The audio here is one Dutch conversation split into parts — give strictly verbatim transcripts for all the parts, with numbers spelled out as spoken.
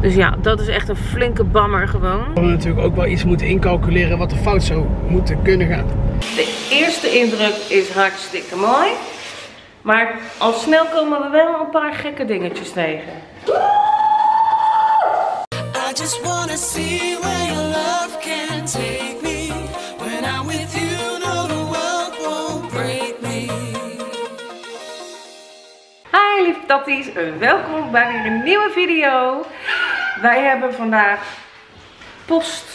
Dus ja, dat is echt een flinke bammer gewoon. We hebben natuurlijk ook wel iets moeten incalculeren wat er fout zou moeten kunnen gaan. De eerste indruk is hartstikke mooi. Maar al snel komen we wel een paar gekke dingetjes tegen. I just wanna see where your love can take me. When I'm with you, no, the world won't break me. Hi lieve tatties, welkom bij weer een nieuwe video. Wij hebben vandaag post.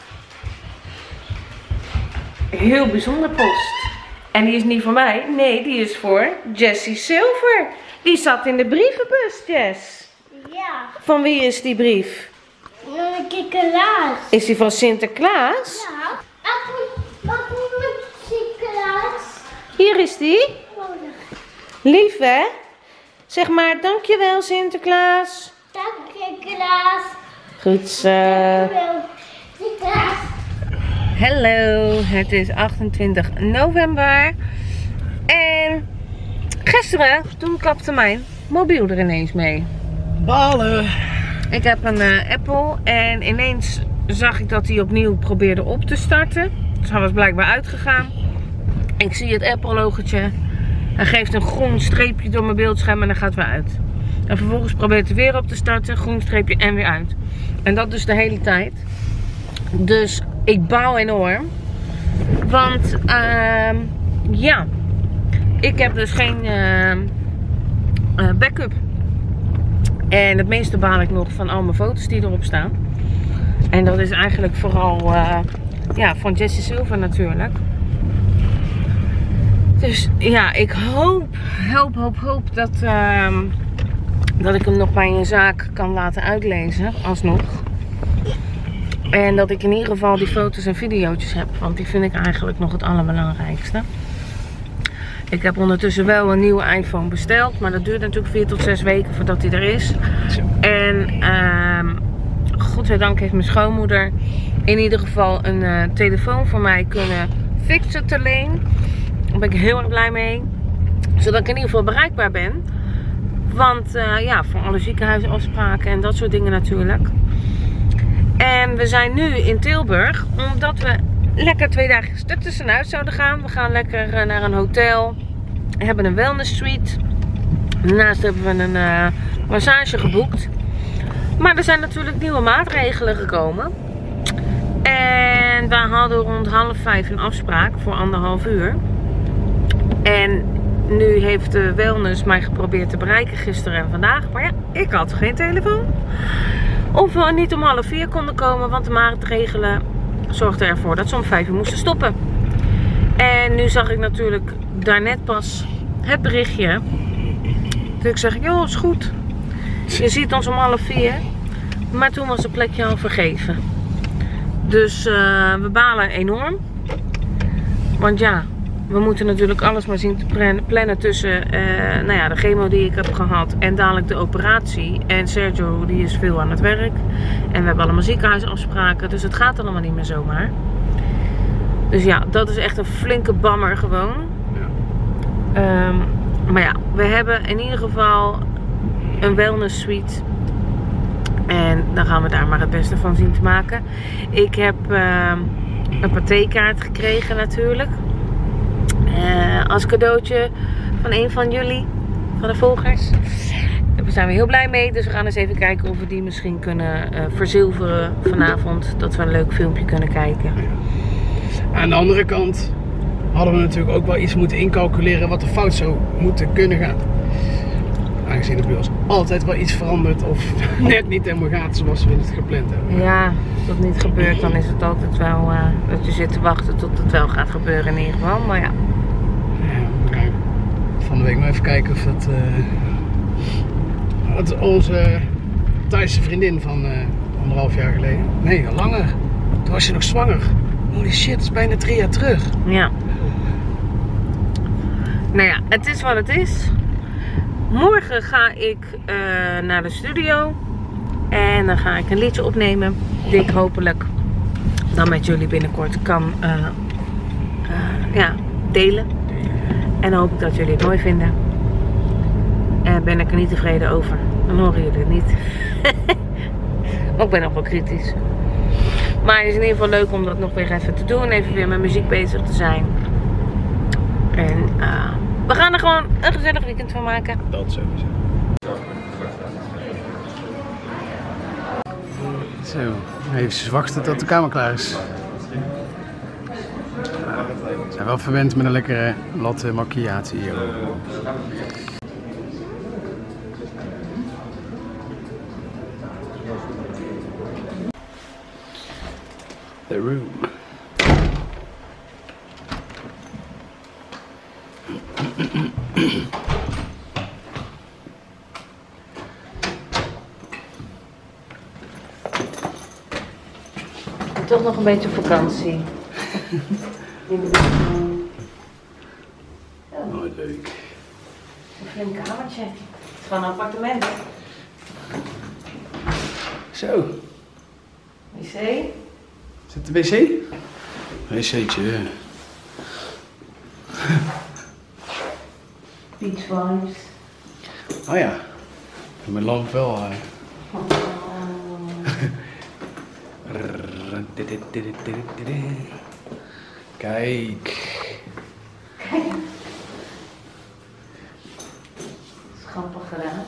Heel bijzonder post. En die is niet voor mij, nee, die is voor Jessie Silver. Die zat in de brievenbus, Jess. Ja. Van wie is die brief? Van Sinterklaas. Is die van Sinterklaas? Ja. Wat moet met Sinterklaas? Hier is die. Nodig. Lief hè? Zeg maar dankjewel Sinterklaas. Dank Sinterklaas. Goed zo. Dankjewel Sinterklaas. Hallo, het is achtentwintig november. En gisteren, toen klapte mijn mobiel er ineens mee. Balen! Ik heb een uh, Apple en ineens zag ik dat hij opnieuw probeerde op te starten. Dus hij was blijkbaar uitgegaan. Ik zie het Apple logotje. Hij geeft een groen streepje door mijn beeldscherm en dan gaat weer uit. En vervolgens probeert hij weer op te starten, groen streepje en weer uit. En dat dus de hele tijd. Dus ik baal enorm. Want uh, ja, ik heb dus geen uh, uh, backup. En het meeste baal ik nog van al mijn foto's die erop staan. En dat is eigenlijk vooral uh, ja, van Jessie Silver natuurlijk. Dus ja, ik hoop, hoop, hoop, hoop dat, uh, dat ik hem nog bij een zaak kan laten uitlezen. Alsnog. En dat ik in ieder geval die foto's en video's heb. Want die vind ik eigenlijk nog het allerbelangrijkste. Ik heb ondertussen wel een nieuwe iPhone besteld. Maar dat duurt natuurlijk vier tot zes weken voordat die er is. En uh, godzijdank heeft mijn schoonmoeder in ieder geval een uh, telefoon voor mij kunnen fixen te leen. Daar ben ik heel erg blij mee. Zodat ik in ieder geval bereikbaar ben. Want uh, ja, voor alle ziekenhuisafspraken en dat soort dingen natuurlijk. En we zijn nu in Tilburg, omdat we lekker twee dagen ertussenuit zouden gaan. We gaan lekker naar een hotel. We hebben een wellness suite. Daarnaast hebben we een uh, massage geboekt. Maar er zijn natuurlijk nieuwe maatregelen gekomen. En we hadden rond half vijf een afspraak voor anderhalf uur. En nu heeft de wellness mij geprobeerd te bereiken gisteren en vandaag. Maar ja, ik had geen telefoon. Of we niet om half vier konden komen, want de maatregelen zorgden ervoor dat ze om vijf uur moesten stoppen. En nu zag ik natuurlijk daarnet pas het berichtje. Dus ik zeg, joh, is goed. Je ziet ons om half vier. Maar toen was het plekje al vergeven. Dus uh, we balen enorm. Want ja, we moeten natuurlijk alles maar zien te plannen tussen uh, nou ja, de chemo die ik heb gehad en dadelijk de operatie. En Sergio die is veel aan het werk. En we hebben allemaal ziekenhuisafspraken. Dus het gaat allemaal niet meer zomaar. Dus ja, dat is echt een flinke bammer gewoon. Ja. Um, maar ja, we hebben in ieder geval een wellness suite. En dan gaan we daar maar het beste van zien te maken. Ik heb uh, een patékaart gekregen natuurlijk. Uh, als cadeautje van een van jullie, van de volgers. Daar zijn we heel blij mee. Dus we gaan eens even kijken of we die misschien kunnen uh, verzilveren vanavond. Dat we een leuk filmpje kunnen kijken. Aan de andere kant hadden we natuurlijk ook wel iets moeten incalculeren wat er fout zou moeten kunnen gaan. Aangezien er bij ons altijd wel iets verandert of net niet helemaal gaat zoals we het gepland hebben. Ja, als dat niet gebeurt dan is het altijd wel uh, dat je zit te wachten tot het wel gaat gebeuren in ieder geval. Maar ja. Ja, van de week maar even kijken of dat, uh, dat onze Thaise vriendin van uh, anderhalf jaar geleden. Nee, al langer. Toen was je nog zwanger. Holy shit, dat is bijna drie jaar terug. Ja. Nou ja, het is wat het is. Morgen ga ik uh, naar de studio. En dan ga ik een liedje opnemen. Die ik hopelijk dan met jullie binnenkort kan uh, uh, ja, delen. En dan hoop ik dat jullie het mooi vinden. En ben ik er niet tevreden over, dan horen jullie het niet. Maar ik ben nog wel kritisch. Maar het is in ieder geval leuk om dat nog weer even te doen. Even weer met muziek bezig te zijn. En uh, we gaan er gewoon een gezellig weekend van maken. Dat sowieso. Zo, even wachten tot de kamer klaar is. We zijn wel verwend met een lekkere latte macchiato hier. The room. Toch nog een beetje vakantie. Oh, leuk. Een flink kamertje. Het is gewoon een appartement. Zo. wc. Is het de wc? Wc'tje. Beach vibes. Oh ja. Mijn lamp wel. Uh. Kijk. Grappig gedaan.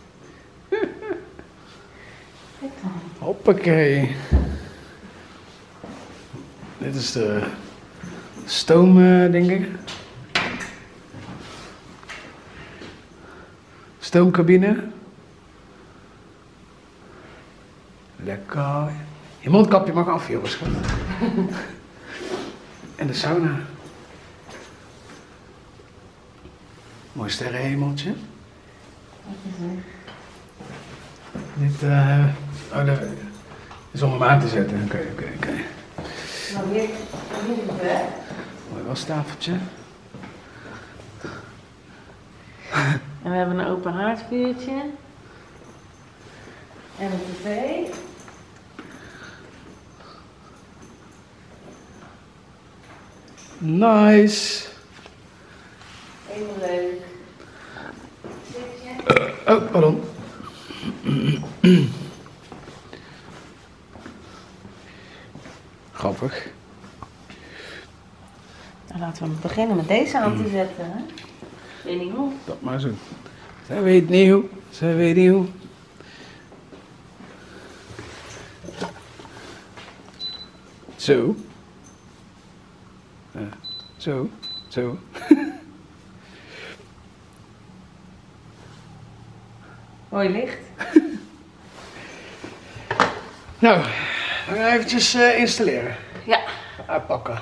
Kijk dan. Hoppakee. Dit is de stoom, uh, denk ik. Stoomcabine. Lekker. Je mondkapje mag af, jongens. En de sauna. Mooi sterrenhemeltje. Dit uh, oh, dat is om hem aan te zetten. Oké, oké, oké. Nou, hier, hier is het bed. Mooi wastafeltje. En we hebben een open haardvuurtje. En een tv. Nice. Helemaal leuk. Zit je? Uh, oh, pardon. Grappig. Nou, laten we beginnen met deze aan te zetten. Hè? Weet niet hoe. Dat maar zo. Zij weet niet hoe. Zij weet niet hoe. Zo. Uh, zo. Zo. Mooi licht. Nou, we gaan eventjes uh, installeren. Ja. Uitpakken.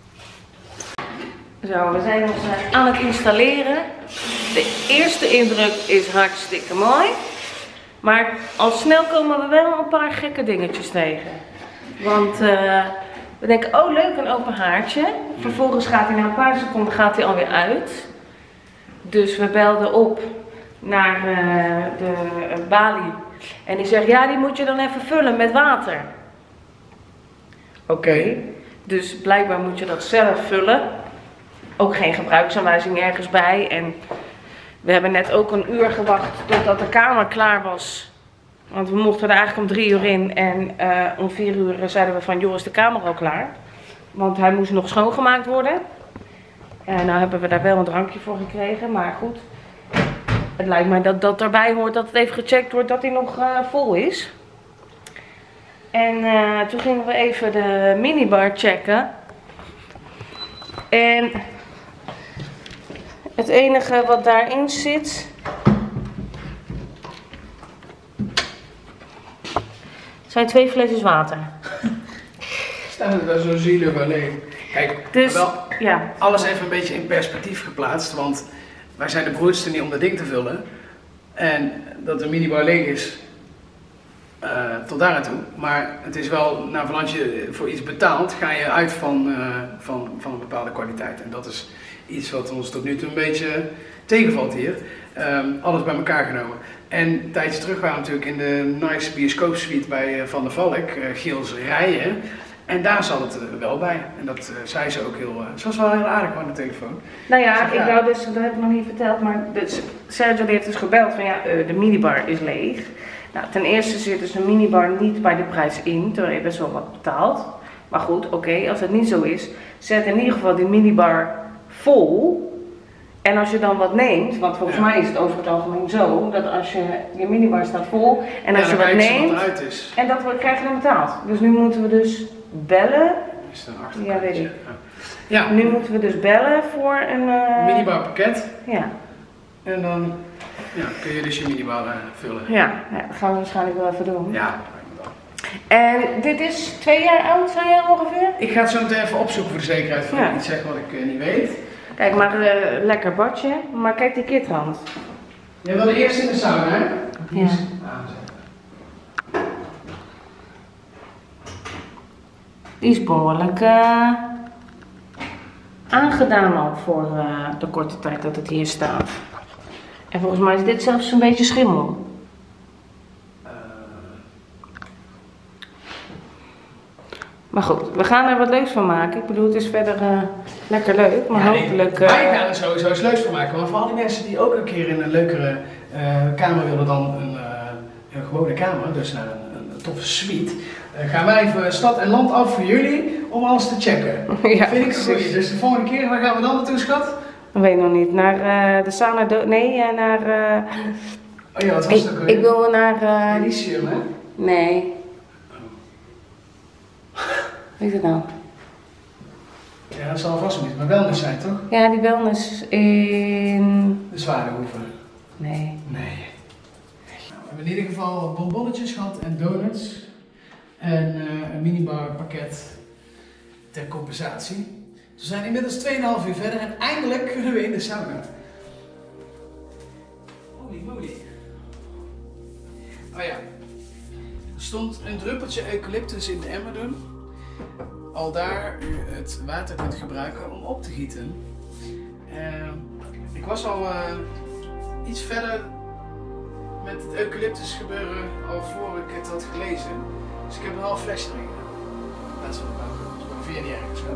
Zo, we zijn ons uh, aan het installeren. De eerste indruk is hartstikke mooi. Maar al snel komen we wel een paar gekke dingetjes tegen. Want uh, we denken, oh leuk, een open haardje. Vervolgens gaat hij na een paar seconden gaat hij alweer uit. Dus we belden op naar uh, de uh, balie. En die zegt, ja, die moet je dan even vullen met water. Oké, okay. Dus blijkbaar moet je dat zelf vullen. Ook geen gebruiksaanwijzing ergens bij. En we hebben net ook een uur gewacht totdat de kamer klaar was. Want we mochten er eigenlijk om drie uur in. En uh, om vier uur zeiden we van, joh, is de kamer al klaar? Want hij moest nog schoongemaakt worden. En nou hebben we daar wel een drankje voor gekregen, maar goed. Het lijkt mij dat dat erbij hoort dat het even gecheckt wordt dat hij nog uh, vol is. En uh, toen gingen we even de minibar checken. En het enige wat daarin zit zijn twee flesjes water. Staan er daar zo zielig alleen. Kijk, dus, wel ja. Alles even een beetje in perspectief geplaatst, want wij zijn de broedste niet om dat ding te vullen. En dat de minibar leeg is, uh, tot daar aan toe. Maar het is wel, nou, van als je voor iets betaalt, ga je uit van, uh, van, van een bepaalde kwaliteit. En dat is iets wat ons tot nu toe een beetje tegenvalt hier. Um, alles bij elkaar genomen. En een tijdje terug waren we natuurlijk in de nice bioscoopsuite bij uh, Van der Valk, uh, Giels Rijen. En daar zat het uh, wel bij. En dat uh, zei ze ook heel, uh, ze was wel heel aardig aan de telefoon. Nou ja, zeg, ik wou dus, dat heb ik nog niet verteld, maar dus Sergio heeft dus gebeld van ja, uh, de minibar is leeg. Nou, ten eerste zit dus een minibar niet bij de prijs in, terwijl je best wel wat betaalt. Maar goed, oké, okay, als het niet zo is, zet in ieder geval die minibar vol. En als je dan wat neemt, want volgens ja. mij is het over het algemeen zo, dat als je, je minibar staat vol en als ja, je wat neemt, wat is. En dat krijg je dan betaald. Dus nu moeten we dus bellen. Is een ja, weet ik. Ja. Nu moeten we dus bellen voor een uh... minibar pakket. Ja. En dan ja, kun je dus je minibar uh, vullen. Ja, ja, dat gaan we waarschijnlijk wel even doen. Ja. En dit is twee jaar oud, zei je ongeveer? Ik ga het zo meteen even opzoeken voor de zekerheid, voor ja. ik iets zeg wat ik uh, niet weet. Kijk, maar uh, lekker badje. Maar kijk die kitrand. Jij wilde eerst in de sauna, hè? Ja. Die is behoorlijk uh, aangedaan al voor uh, de korte tijd dat het hier staat. En volgens mij is dit zelfs een beetje schimmel. Maar goed, we gaan er wat leuks van maken. Ik bedoel, het is verder uh, lekker leuk, maar ja, hopelijk... Uh... Wij gaan er sowieso iets leuks van maken. Maar voor al die mensen die ook een keer in een leukere uh, kamer willen dan een, uh, een gewone kamer, dus naar een, een toffe suite, uh, gaan wij even stad en land af voor jullie om alles te checken. Ja, vind ik een goeie. Dus de volgende keer, waar gaan we dan naartoe, schat? Dat weet ik nog niet. Naar uh, de sauna... Do nee, uh, naar... Uh... Oh ja, wat was het ook weer? Ik wil naar... Uh... Elysium, hè? Nee. Weet je het nou? Ja, dat zal vast niet, maar wellness zijn, toch? Ja, die wellness in... De Zwaardehoeve. Nee. Nee. Nou, we hebben in ieder geval bonbonnetjes gehad en donuts. En uh, een minibar pakket ter compensatie. We zijn inmiddels tweeënhalf uur verder en eindelijk kunnen we in de sauna. Holy moly. Oh ja. Er stond een druppeltje eucalyptus in de emmer doen. Al daar u het water kunt gebruiken om op te gieten. Uh, ik was al uh, iets verder met het eucalyptus gebeuren al voor ik het had gelezen. Dus ik heb een half flesje erin gedaan. Dat is wel waar. Dat is wel vier niet erg, schat.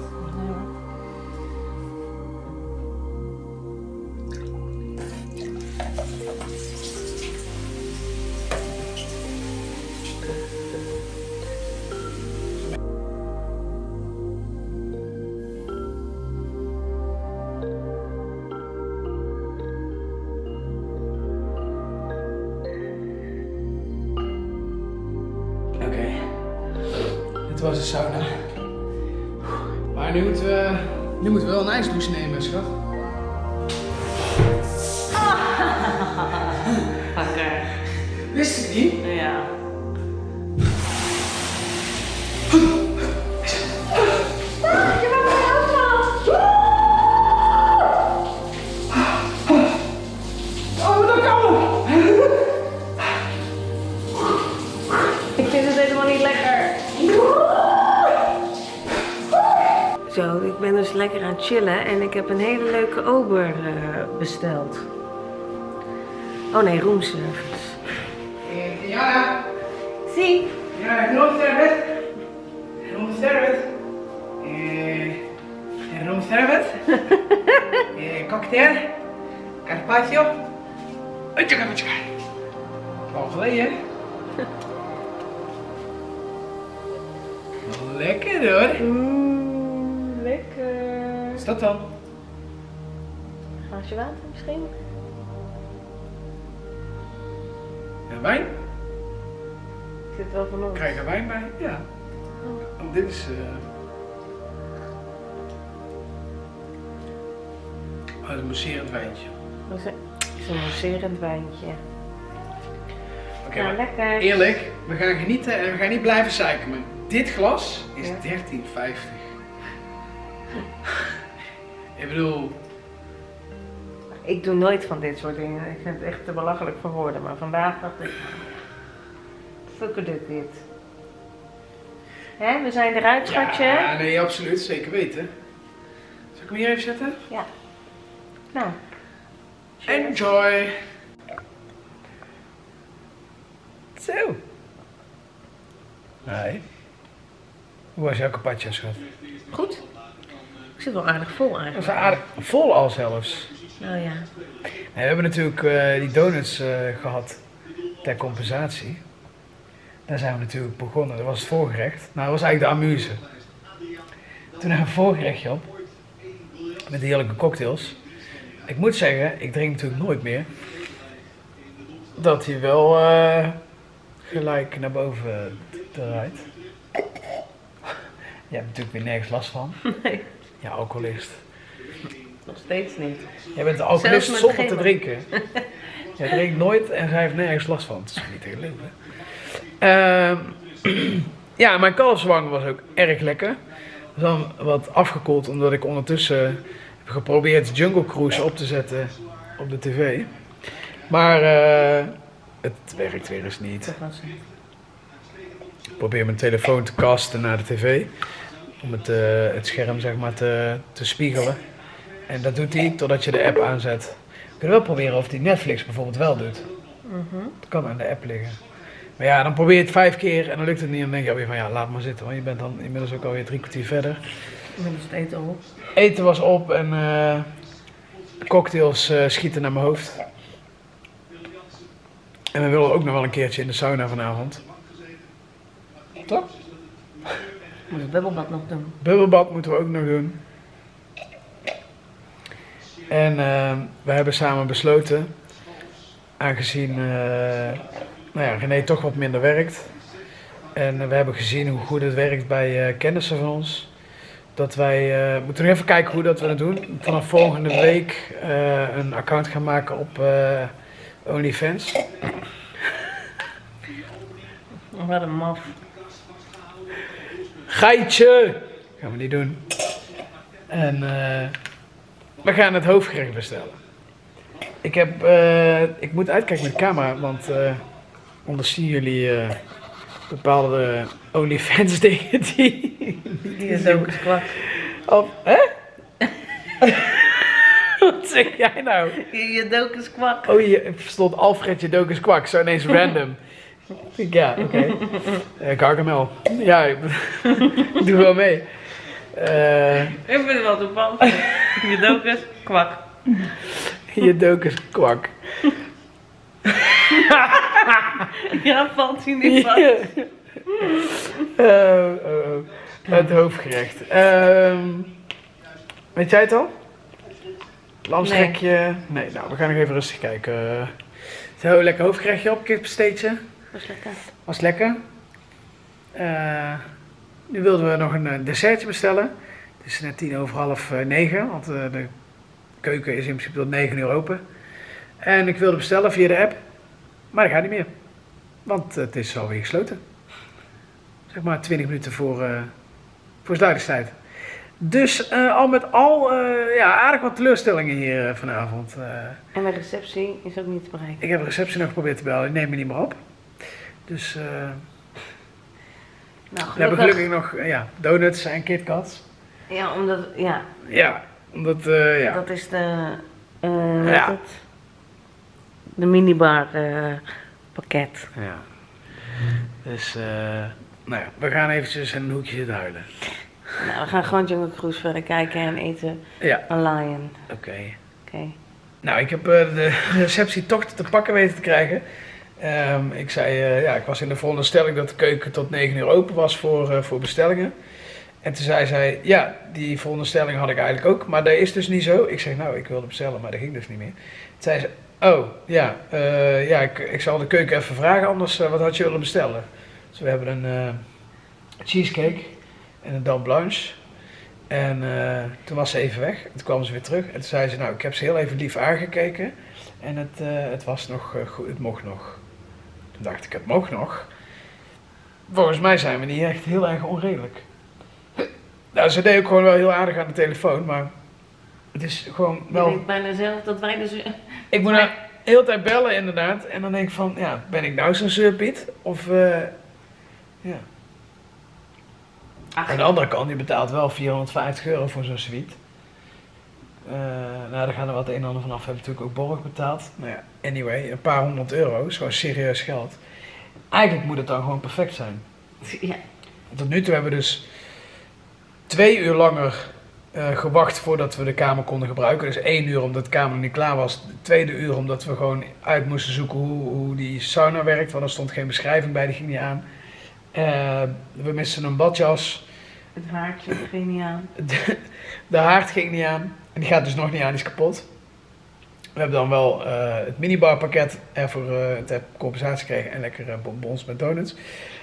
Dit was de sauna. Maar nu moeten we, nu moeten we wel een ijsdouche nemen, schat. Fucker. Wist je niet? Ja. Zo, ik ben dus lekker aan het chillen en ik heb een hele leuke ober uh, besteld. Oh nee, roomservice. Eh, Jana. Zie. Ja, roomservice. Roomservice. Eh, roomservice. eh, cocktail. Carpaccio. Utje, utje. Al geleden, hè? Lekker hoor. Mm, lekker. Wat is dat dan? Een glaasje water misschien? En wijn? Ik zit wel van ons. Krijg je er wijn bij? Ja. Oh, dit is... Uh... Oh, dat is een mousserend wijntje. Dat is een mousserend wijntje. Oké, okay, nou, lekker. Eerlijk, we gaan genieten en we gaan niet blijven zeiken. Maar dit glas is ja. dertien vijftig. Ik bedoel... Ik doe nooit van dit soort dingen. Ik vind het echt te belachelijk voor woorden. Maar vandaag dacht ik... Fucker dit dit. Hè, we zijn eruit, schatje. Ja, nee, absoluut. Zeker weten. Zal ik hem hier even zetten? Ja. Nou. Enjoy. Zo. Hi. Hoe was jouw carpaccio, schat? Goed. Ik zit wel aardig vol eigenlijk. Dat is aardig vol al zelfs. Oh ja. We hebben natuurlijk uh, die donuts uh, gehad. ter compensatie, daar zijn we natuurlijk begonnen. Dat was het voorgerecht. Nou, dat was eigenlijk de amuse. Toen hebben we een voorgerechtje op. Met heerlijke cocktails. Ik moet zeggen, ik drink natuurlijk nooit meer. Dat hij wel uh, gelijk naar boven draait. Je hebt natuurlijk weer nergens last van. Nee. Ja, alcoholist. Nog steeds niet. Jij bent een alcoholist Zelfs met zonder te chemo. drinken. Jij drinkt nooit en zij heeft nergens last van. Dat is niet te geloven. Uh, ja, mijn kalfswang was ook erg lekker. Dat is dan wat afgekoeld omdat ik ondertussen heb geprobeerd Jungle Cruise op te zetten op de tv. Maar uh, het werkt weer eens niet. Dat was het. Ik probeer mijn telefoon te casten naar de tv. Om het, uh, het scherm zeg maar te, te spiegelen. En dat doet hij totdat je de app aanzet. We kunnen wel proberen of die Netflix bijvoorbeeld wel doet. Mm-hmm. Dat kan aan de app liggen. Maar ja, dan probeer je het vijf keer en dan lukt het niet. En dan denk je alweer van ja, laat maar zitten. Want je bent dan inmiddels ook alweer drie kwartier verder. Inmiddels het eten al op. Eten was op en uh, cocktails uh, schieten naar mijn hoofd. En we willen ook nog wel een keertje in de sauna vanavond. Toch? Moet het bubbelbad nog doen. Bubbelbad moeten we ook nog doen. En uh, we hebben samen besloten, aangezien uh, nou ja, René toch wat minder werkt. En uh, we hebben gezien hoe goed het werkt bij uh, kennissen van ons. Dat wij, uh, moeten nog even kijken hoe dat we het doen. Vanaf volgende week uh, een account gaan maken op uh, OnlyFans. Wat een maf. Geitje! Gaan we niet doen. En uh, we gaan het hoofdgerecht bestellen. Ik heb, uh, ik moet uitkijken met de camera, want uh, anders zien jullie uh, bepaalde OnlyFans dingen die... Die is ook eens kwak. Of, hè? Wat zeg jij nou? Je, je dook is kwak. Oh, je stond Alfred je dokus kwak, zo ineens random. Ja, oké. Okay. Uh, Gargamel. Ja, ik doe wel mee. Uh, Ik vind het wel toevallig. Je dook is kwak. je dokus kwak. Ja, valt hij niet vast. uh, uh, uh, het hoofdgerecht. Uh, weet jij het al? Lamsrekje? Nee. nee, nou, we gaan nog even rustig kijken. Uh, zo, lekker hoofdgerechtje op, kipsteetje. Was lekker. Was lekker. Uh, nu wilden we nog een uh, dessertje bestellen. Het is net tien over half uh, negen, want uh, de keuken is in principe tot negen uur open. En ik wilde bestellen via de app, maar dat gaat niet meer. Want het is alweer gesloten. Zeg maar twintig minuten voor, uh, voor sluitingstijd. Dus uh, al met al uh, ja, aardig wat teleurstellingen hier uh, vanavond. Uh, En de receptie is ook niet te bereiken. ik heb de receptie nog geprobeerd te bellen, die neemt me niet meer op. Dus uh, Nou, we hebben gelukkig nog uh, ja, donuts en KitKats. Ja, omdat, ja, Ja, omdat, uh, ja. dat is de, uh, hoe Ja. heet het? De minibar uh, pakket. ja. Dus, uh, nou ja, we gaan eventjes in een hoekje zitten huilen. Nou, we gaan gewoon Jungle Cruise verder kijken en eten Ja, een lion. oké. Oké. Okay. Nou, ik heb uh, de receptie toch te pakken weten te krijgen. Um, ik zei, uh, ja, ik was in de veronderstelling dat de keuken tot negen uur open was voor, uh, voor bestellingen. En toen zei zij, ja, die veronderstelling had ik eigenlijk ook, maar dat is dus niet zo. Ik zeg, nou, ik wilde bestellen, maar dat ging dus niet meer. Toen zei ze, oh, ja, uh, ja ik, ik zal de keuken even vragen, anders uh, wat had je willen bestellen? Dus we hebben een uh, cheesecake en een dame blanche. En uh, toen was ze even weg en toen kwam ze weer terug. En toen zei ze, nou, ik heb ze heel even lief aangekeken en het, uh, het was nog uh, goed, het mocht nog. Toen dacht ik, het mocht nog. Volgens mij zijn we niet echt heel erg onredelijk. Nou, ze deed ook gewoon wel heel aardig aan de telefoon, maar het is gewoon wel... Je denkt bijna zelf dat wij dus... Ik moet nou de hele tijd bellen inderdaad en dan denk ik van, ja, ben ik nou zo'n zeurpiet? Of, uh, ja. Ach, Aan de andere kant, je betaalt wel vierhonderdvijftig euro voor zo'n suite. Uh, nou, daar gaan er wat een en ander vanaf. We hebben natuurlijk ook borg betaald. Nou ja, anyway, een paar honderd euro is gewoon serieus geld. Eigenlijk moet het dan gewoon perfect zijn. ja. Tot nu toe hebben we dus twee uur langer uh, gewacht voordat we de kamer konden gebruiken. Dus één uur omdat de kamer nog niet klaar was. De tweede uur omdat we gewoon uit moesten zoeken hoe, hoe die sauna werkt. Want er stond geen beschrijving bij, die ging niet aan. Uh, we misten een badjas. Het haartje ging niet aan. De, de haard ging niet aan. En die gaat dus nog niet aan, die is kapot. We hebben dan wel uh, het minibar pakket ervoor uh, ter compensatie gekregen. En lekkere bonbons met donuts.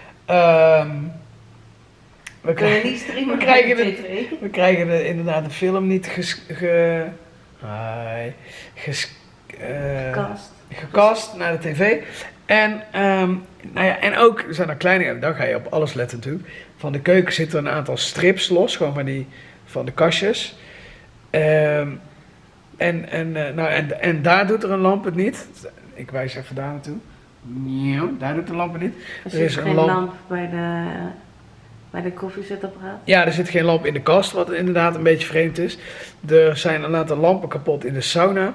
Um, we, krijg, we, krijgen de, we krijgen de, inderdaad de film niet ges, ge, uh, ges, uh, gekast. gekast naar de tv. En, um, nou ja, en ook zijn er kleine, dan ga je op alles letten natuurlijk. Van de keuken zitten een aantal strips los, gewoon van, die, van de kastjes. Um, en, en, uh, nou, en, en daar doet er een lamp het niet. Ik wijs even daar naartoe. Ja, daar doet de lamp het niet. Er, er is geen lamp, lamp bij de, bij de koffiezetapparaat? Ja, er zit geen lamp in de kast, wat inderdaad een beetje vreemd is. Er zijn een aantal lampen kapot in de sauna.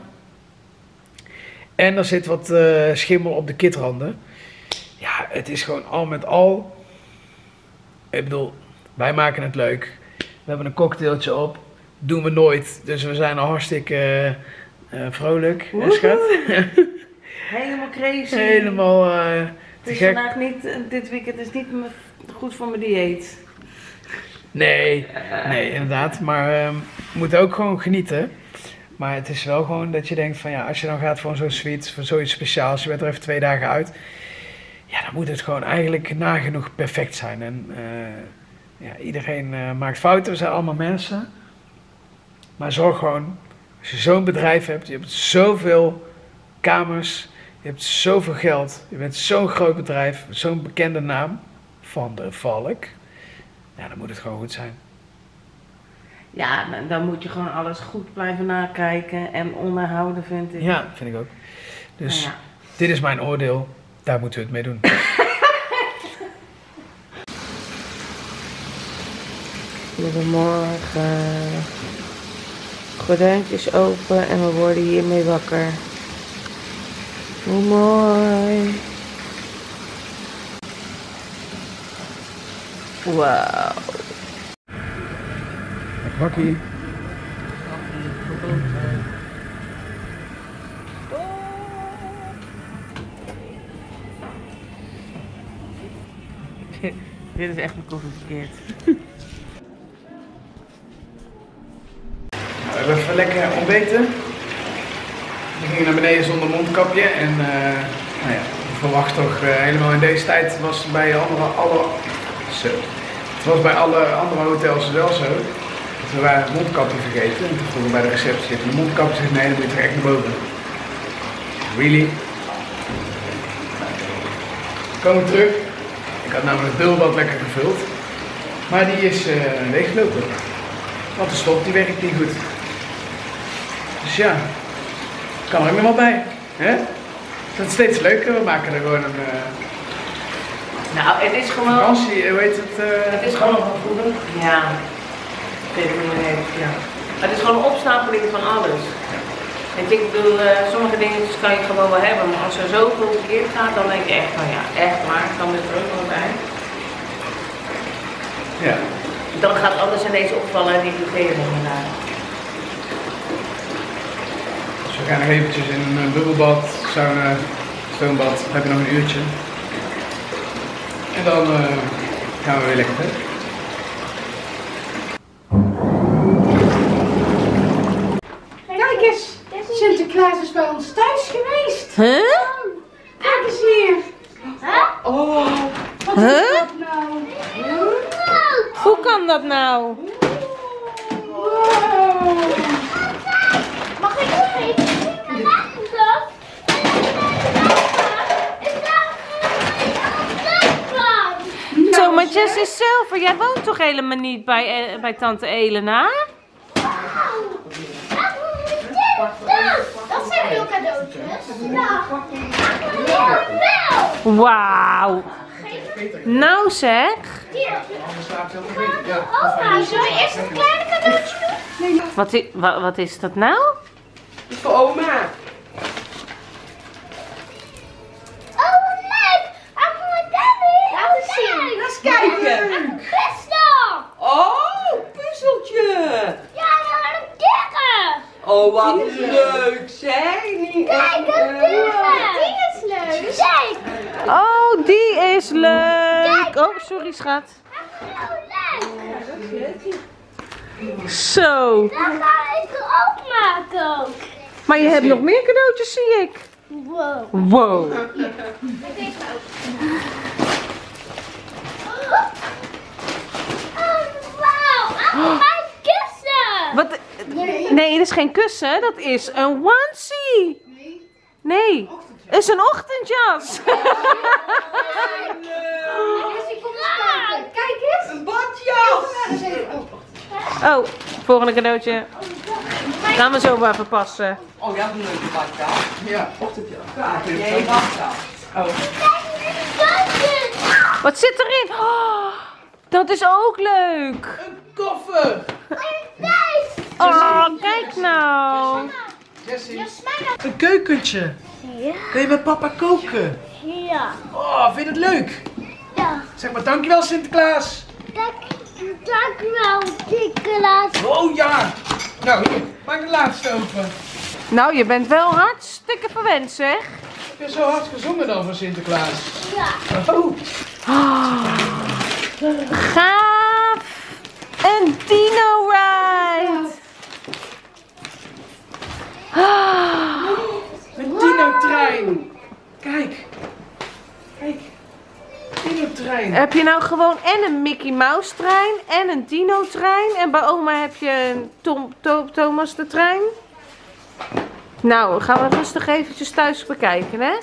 En er zit wat uh, schimmel op de kitranden. Ja, het is gewoon al met al. Ik bedoel, wij maken het leuk. We hebben een cocktailtje op. Doen we nooit. Dus we zijn al hartstikke uh, uh, vrolijk. Hè, schat? Helemaal crazy. Helemaal uh, te het is gek. vandaag niet, dit weekend is niet goed voor mijn dieet. Nee, nee inderdaad. Maar um, we moeten ook gewoon genieten. Maar het is wel gewoon dat je denkt van ja, als je dan gaat voor zo'n suite, voor zoiets speciaals, je bent er even twee dagen uit. Ja, dan moet het gewoon eigenlijk nagenoeg perfect zijn. En uh, ja, iedereen uh, maakt fouten, we zijn allemaal mensen. Maar zorg gewoon, als je zo'n bedrijf hebt, je hebt zoveel kamers, je hebt zoveel geld, je bent zo'n groot bedrijf, zo'n bekende naam, Van der Valk. Ja, dan moet het gewoon goed zijn. Ja, dan moet je gewoon alles goed blijven nakijken en onderhouden, vind ik. Ja, vind ik ook. Dus ja. Dit is mijn oordeel, daar moeten we het mee doen. Goedemorgen. Gordijntjes open en we worden hiermee wakker. Hoe mooi. Wauw. Lekker wakkie. Dit is echt een koffie verkeerd. We hebben even lekker ontbeten. We gingen naar beneden zonder mondkapje en uh, nou ja, ik verwacht toch uh, helemaal in deze tijd was bij andere, alle, zo. Het was bij alle andere hotels wel zo. Dat we waren het mondkapje vergeten en toen vroegen we bij de receptie, heb je een mondkapje? Zeg, nee, dan moet je direct naar boven. Really? Komen we terug. Ik had namelijk het bubbelbad lekker gevuld. Maar die is uh, leeggelopen. Want de stop die werkt niet goed. Dus ja, kan er ook nog wel bij. Hè? Dat is steeds leuker, we maken er gewoon een uh, nou, het is gewoon... vakantie, hoe heet het? Uh, het is gewoon een voeden. Ja, ik weet het niet meer even, ja. Het is gewoon een opstapeling van alles. En ik bedoel, uh, sommige dingen kan je gewoon wel hebben, maar als er zoveel verkeerd gaat, dan denk ik echt van ja, echt waar, kan dit er ook nog bij. Ja. Dan gaat alles ineens opvallen en die vervelingen inderdaad. Dus we gaan nog eventjes in een bubbelbad, sauna, stoombad, dan heb je nog een uurtje. En dan uh, gaan we weer lekker verder. Kijk eens, Sinterklaas is bij ons thuis geweest. Huh? Kijk eens hier. Oh, wat huh? is dat nou? Hoe kan dat nou? Wow. Mag ik nog even zien? Dat? Zo, maar Jess is zilver. Jij woont toch helemaal niet bij, uh, bij tante Elena? Dat zijn veel cadeautjes. Ja. Wauw. Nou zeg. Oma, zou je eerst een kleine cadeautje doen? Wat is, wat, wat is dat nou? Dat is voor oma. Oh, leuk! Laten we dat laten zien. Eens kijken. Puzzel! Oh, puzzeltje. Ja, wat leuk zeg. Kijk, dat die is leuk. Kijk. Oh, die is leuk. Oh, sorry schat. Zo leuk. Zo. Dat ga ik er ook maken ook. Maar je hebt nog meer cadeautjes, zie ik. Wow. Wow. Oh, wauw. Oh, mijn kussen. Wat? Nee, dat is geen kussen. Dat is een onesie. Nee. Het is een ochtendjas. Kijk eens. Een badjas. Oh, volgende cadeautje. Gaan we zo maar even passen. Oh, ja, een leuke badjas. Ja. Ochtendjas. Ja, jij badjas. Wat zit erin? Oh, dat is ook leuk. Een koffer. Oh, kijk nou. Jessie. Een keukentje. Ja. Kun je met papa koken? Ja. Oh, vind je het leuk? Ja. Zeg maar dankjewel Sinterklaas. Dank, dank u wel, Sinterklaas. Oh ja. Nou, hier. Maak de laatste open. Nou, je bent wel hartstikke verwend, zeg. Heb je zo hard gezongen dan voor Sinterklaas? Ja. Oh. Gaaf. Een dino ride. Een dino-trein. Kijk. Kijk. Dino-trein. Heb je nou gewoon en een Mickey Mouse trein en een dino trein. En bij oma heb je een Tom, Tom, Thomas de trein. Nou, gaan we rustig eventjes thuis bekijken, hè?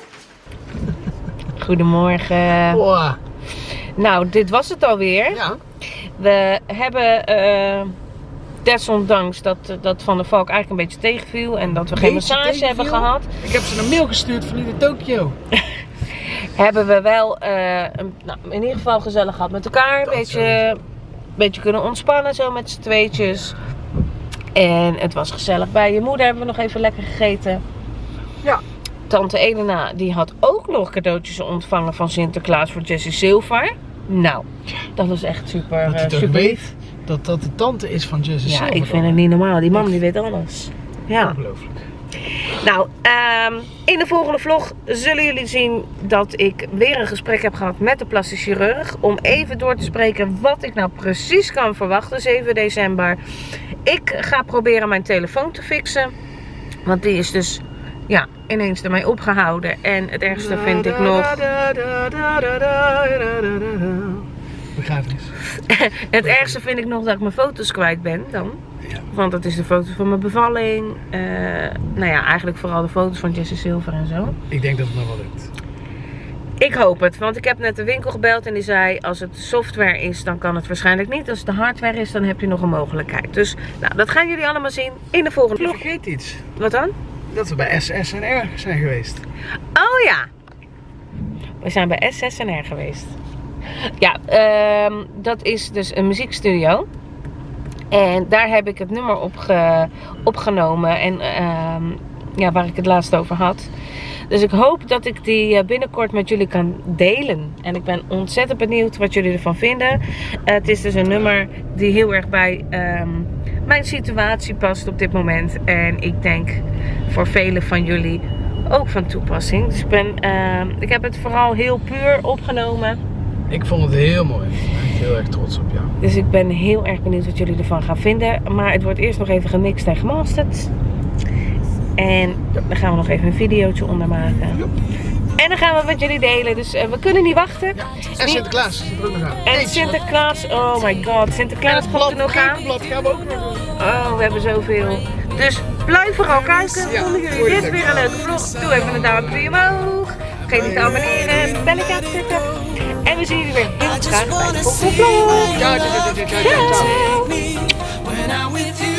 Goedemorgen. Wow. Nou, dit was het alweer. Ja. We hebben, uh, desondanks dat, dat Van der Valk eigenlijk een beetje tegenviel en dat we geen Beetje massage hebben tegenviel? gehad, Ik heb ze een mail gestuurd van Lieder Tokyo. hebben we wel uh, een, nou, in ieder geval gezellig gehad met elkaar. Een beetje, beetje kunnen ontspannen zo met z'n tweetjes. En het was gezellig. Bij je moeder hebben we nog even lekker gegeten. Ja. Tante Elena die had ook nog cadeautjes ontvangen van Sinterklaas voor Jessie Silver. Nou, dat was echt super, Dat hij uh, toch super weet lief. dat dat de tante is van Jessie Ja, Silver. ik vind het niet normaal. Die man die weet alles. Ja. Ongelooflijk. Nou, um, in de volgende vlog zullen jullie zien dat ik weer een gesprek heb gehad met de plastisch chirurg. Om even door te spreken wat ik nou precies kan verwachten, zeven december. Ik ga proberen mijn telefoon te fixen. Want die is dus, ja, ineens ermee opgehouden. En het ergste vind ik nog... Begrafenis. Het ergste vind ik nog dat ik mijn foto's kwijt ben dan. Ja. Want dat is de foto van mijn bevalling. Uh, nou ja, eigenlijk vooral de foto's van Jessie Silver en zo. Ik denk dat het nog wel lukt. Ik hoop het, want ik heb net de winkel gebeld en die zei als het software is, dan kan het waarschijnlijk niet. Als het de hardware is, dan heb je nog een mogelijkheid. Dus nou, dat gaan jullie allemaal zien in de volgende Ik vlog. vergeet iets. Wat dan? Dat we bij S S en R zijn geweest. Oh ja, we zijn bij S S en R geweest. Ja, um, dat is dus een muziekstudio. En daar heb ik het nummer op ge, opgenomen en um, ja, waar ik het laatst over had. Dus ik hoop dat ik die binnenkort met jullie kan delen. En ik ben ontzettend benieuwd wat jullie ervan vinden. Uh, het is dus een nummer die heel erg bij um, mijn situatie past op dit moment. En ik denk voor velen van jullie ook van toepassing. Dus ik, ben, uh, ik heb het vooral heel puur opgenomen. Ik vond het heel mooi. Ik ben heel erg trots op jou. Dus ik ben heel erg benieuwd wat jullie ervan gaan vinden. Maar het wordt eerst nog even gemixt en gemasterd. En dan gaan we nog even een videootje onder maken. En dan gaan we met jullie delen. Dus uh, we kunnen niet wachten. Ja. En Sinterklaas zit er ook nog aan. En Sinterklaas, oh my god. Sinterklaas komt er nog aan. Blad gaan we ook nog doen. Oh, we hebben zoveel. Dus blijf vooral kijken. Ja, Vonden jullie voor je dit leuk. weer een leuke vlog? Doe even een duimpje omhoog. Vergeet niet te abonneren, belletje aan te zetten. En we zien jullie weer heel graag bij de volgende vlog. Ciao, ciao, ciao, ciao, ciao, ciao. Ciao. When I'm with you.